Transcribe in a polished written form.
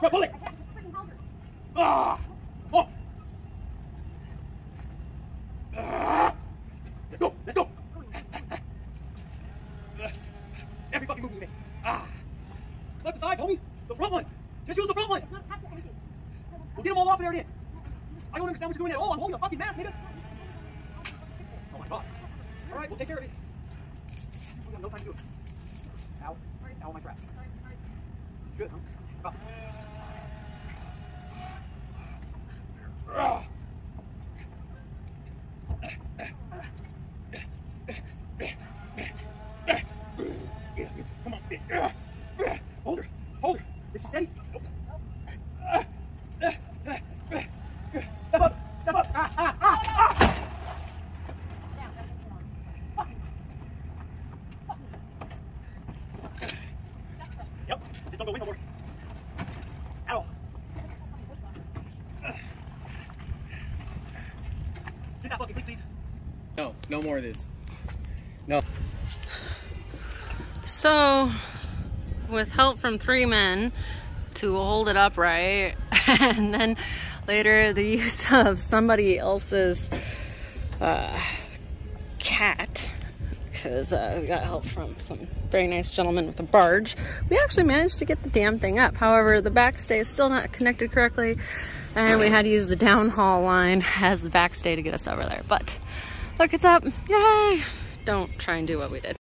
pull it. Ah! Oh! Let's go! Let's go! Every fucking move you make. Ah! Flip the sides, homie. The front one. Just use the front one. We'll get them all off there again. I don't understand what you're doing at all. I'm holding a fucking mask, nigga. Oh my god. All right, we'll take care of it. We have no time to do it. Ow. Ow, my traps. Good, huh? Come on. Come on, bitch. Hold her. Hold her. Is she steady? Nope. Step up. Step up. Ah, ah, ah, ah. Yep. Just don't go in no more. Ow. Get that fucking quick, please. No, no more of this. No. So, with help from 3 men to hold it upright, and then later the use of somebody else's cat, because we got help from some very nice gentleman with a barge, we actually managed to get the damn thing up. However, the backstay is still not connected correctly, and we had to use the downhaul line as the backstay to get us over there. But look, it's up. Yay! Don't try and do what we did.